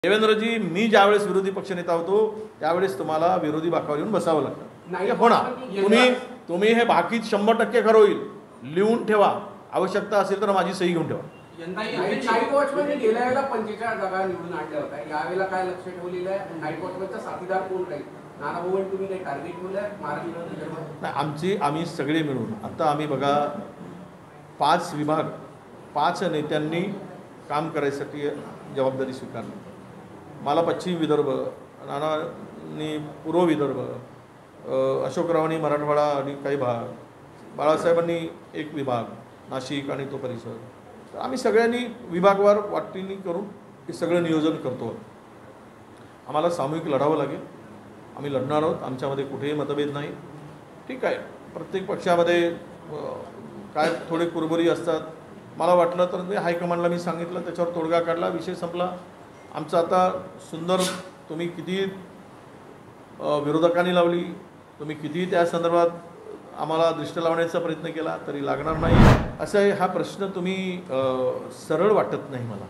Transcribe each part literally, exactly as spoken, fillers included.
देवेंद्रजी, मी ज्यावेळेस विरोधी पक्षनेता होतो त्यावेळेस तुम्हाला विरोधी बाकावर येऊन बसावं लागतं. हे होणार. तुम्ही तुम्ही हे बाकी शंभर टक्के खरं होईल. लिहून ठेवा. आवश्यकता असेल तर माझी सही घेऊन ठेवा. नाईट वॉचमॅनने गेल्या वेळेला पंचेचाळीस जागा निवडून आणल्या होत्या. यावेळेला काय लक्ष ठेवलेलं आहे? नाईट वॉचमॅनचा साथीदार कोण राहील? नानाभाऊ तुम्ही काही टार्गेट ठेवलंय महाराष्ट्र? नाही, आमची आम्ही सगळे मिळून आता आम्ही बघा पाच विभाग पाच नेत्यांनी काम करायसाठी जबाबदारी स्वीकारली. मला पश्चिम विदर्भ, नानांनी पूर्व विदर्भ, अशोकरावांनी मराठवाडा आणि काही भाग, बाळासाहेबांनी एक विभाग नाशिक आणि तो परिसर. तर आम्ही सगळ्यांनी विभागवार वाटणी करून हे सगळं नियोजन करतो. आम्हाला सामूहिक लढावं लागेल. आम्ही लढणार आहोत. आमच्यामध्ये कुठेही मतभेद नाही. ठीक आहे, प्रत्येक पक्षामध्ये काय थोडे कुरबुरी असतात. मला वाटलं तर ते हायकमांडला मी सांगितलं, त्याच्यावर तोडगा काढला, विषय संपला. आमचं आता सुंदर, तुम्ही किती विरोधकांनी लावली, तुम्ही किती त्या संदर्भात आम्हाला दृष्टी लावण्याचा प्रयत्न केला तरी लागणार नाही. असं हा प्रश्न तुम्ही सरळ वाटत नाही मला.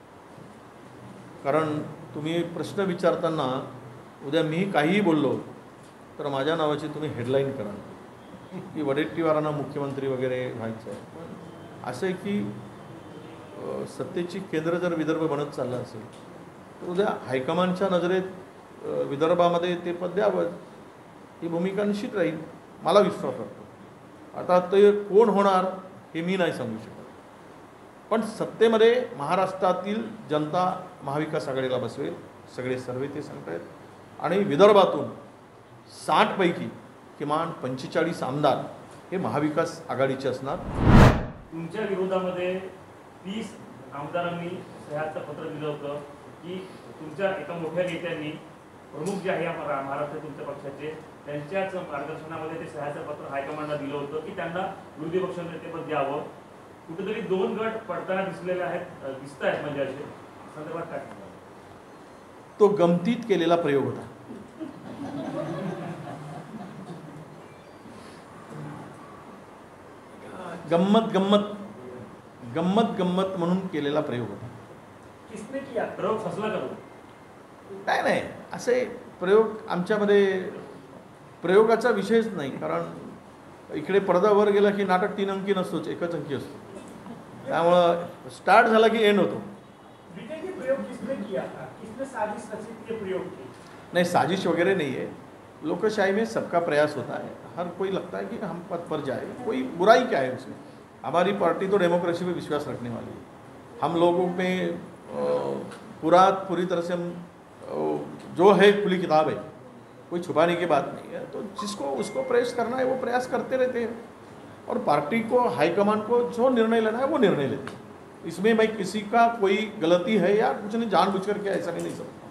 कारण तुम्ही प्रश्न विचारताना उद्या मी काहीही बोललो तर माझ्या नावाची तुम्ही हेडलाईन कराल की वडेट्टीवारांना मुख्यमंत्री वगैरे व्हायचं आहे. पण असं आहे की सत्तेची केंद्र जर विदर्भ बनत चाललं असेल तर उद्या हायकमांडच्या नजरेत विदर्भामध्ये ते पद द्यावं, ही भूमिका निश्चित राहील. मला विश्वास वाटतो. आता ते कोण होणार हे मी नाही सांगू शकत. पण सत्तेमध्ये महाराष्ट्रातील जनता महाविकास आघाडीला बसवेल. सगळे सर्वे ते सांगतायत. आणि विदर्भातून साठपैकी किमान पंचेचाळीस आमदार हे महाविकास आघाडीचे असणार. तुमच्या विरोधामध्ये तीस आमदारांनी सह्याचं पत्र दिलं होतं की तुमच्या एका मोठ्या नेत्यांनी, प्रमुख जे आहे महाराष्ट्र तुमच्या पक्षाचे, त्यांच्याच मार्गदर्शनामध्ये ते सह्याचं पत्र हायकमांडला दिलं होतं की त्यांना विरोधी पक्षनेतेपद द्यावं. कुठेतरी दोन गट पडताना दिसलेले आहेत, दिसत आहेत. म्हणजे असे संदर्भात काय? तो गमतीत केलेला प्रयोग होता. गम्मत गम्मत गम्मत गम्मत म्हणून केलेला प्रयोग होता. किसने किया? प्रयोग फसला करू? नाही नाही, असे प्रयोग आमच्यामध्ये प्रयोगाचा विषयच नाही. कारण इकडे पडद्यावर गेला की नाटक तीन अंकी नसतोच, एकच अंकी असतो. त्यामुळं स्टार्ट झाला की एंड होतो. नहीं, साजिश वगैरह नहीं है. लोकशाही में सबका प्रयास होता है. हर कोई लगता है कि हम पद पर जाए. कोई बुराई क्या है उसमें? हमारी पार्टी तो डेमोक्रेसी में विश्वास रखने वाली है. हम लोगों में पूरा पूरी तरह से हम जो है खुली किताब है, कोई छुपाने की बात नहीं है. तो जिसको उसको प्रयास करना है वो प्रयास करते रहते हैं. और पार्टी को, हाईकमान को जो निर्णय लेना है वो निर्णय लेते हैं. इसमें भाई किसी का कोई गलती है या कुछ नहीं, जानबूझ कर के ऐसा नहीं, नहीं समझता.